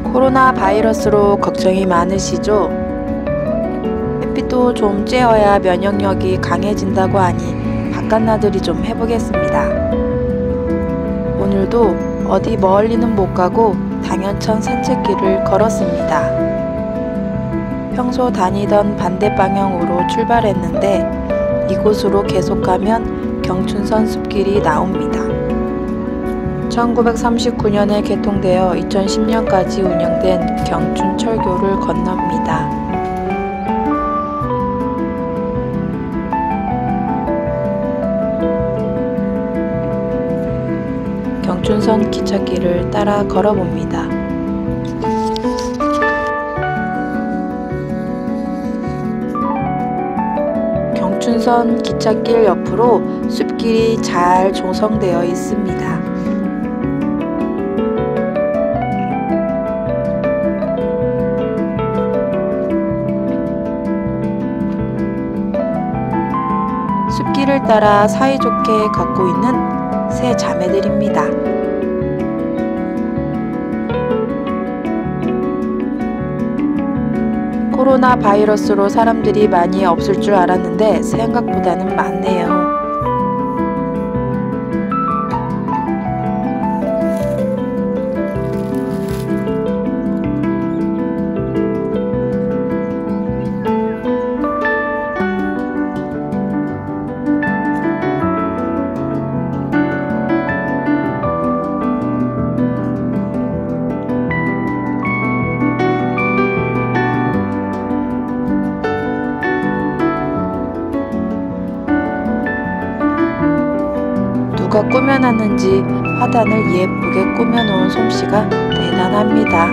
코로나 바이러스로 걱정이 많으시죠? 햇빛도 좀 쬐어야 면역력이 강해진다고 하니 바깥나들이 좀 해보겠습니다. 오늘도 어디 멀리는 못 가고 당연천 산책길을 걸었습니다. 평소 다니던 반대 방향으로 출발했는데 이곳으로 계속 가면 경춘선 숲길이 나옵니다. 1939년에 개통되어 2010년까지 운영된 경춘철교를 건넙니다. 경춘선 기찻길을 따라 걸어봅니다. 경춘선 기찻길 옆으로 숲길이 잘 조성되어 있습니다. 숲길을 따라 사이좋게 걷고 있는 세 자매들입니다. 코로나 바이러스로 사람들이 많이 없을 줄 알았는데 생각보다는 많네요. 누가 꾸며놨는지 화단을 예쁘게 꾸며놓은 솜씨가 대단합니다.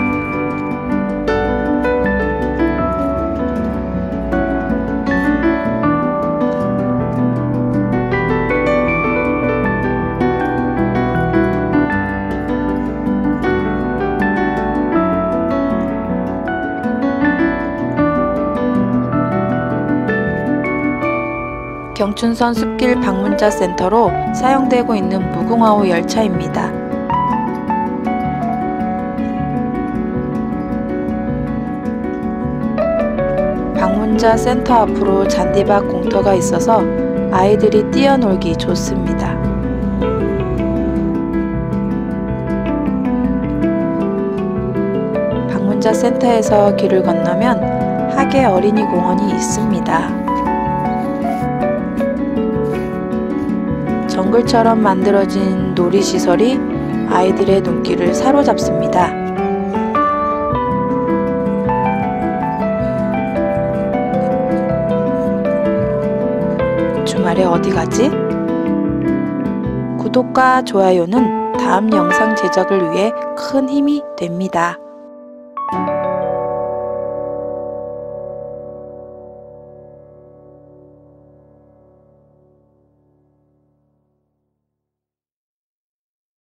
경춘선 숲길 방문자 센터로 사용되고 있는 무궁화호 열차입니다. 방문자 센터 앞으로 잔디밭 공터가 있어서 아이들이 뛰어놀기 좋습니다. 방문자 센터에서 길을 건너면 하계 어린이공원이 있습니다. 정글처럼 만들어진 놀이시설이 아이들의 눈길을 사로잡습니다. 주말에 어디 가지? 구독과 좋아요는 다음 영상 제작을 위해 큰 힘이 됩니다.